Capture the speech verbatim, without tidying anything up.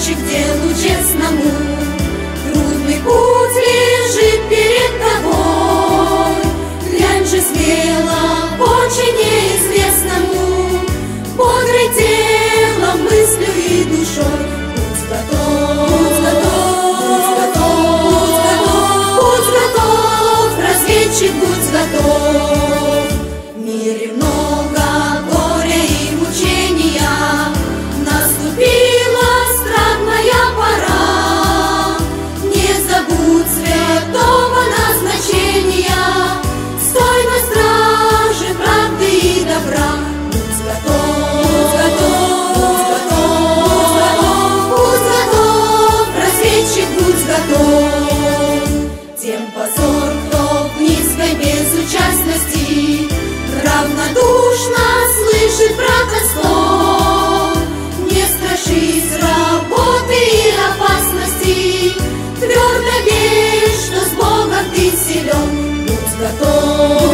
разведчик делу честному. Трудный путь лежит перед тобой, глянь же смело к очень неизвестному. Бодрый телом, мыслью и душой, будь готов, будь готов, будь готов, будь готов, разведчик, будь готов. В мире много горя и мучения, наступила странная пора. Не забудь святого назначения, стой на страже правды и добра. Будь готов, будь готов, будь готов, будь готов, разведчик, будь готов. Тем позор, кто в низкой безучастности равнодушно слышит братослов. Не страшись работы и опасности, твердо верь, что с Богом ты силен. Будь готов.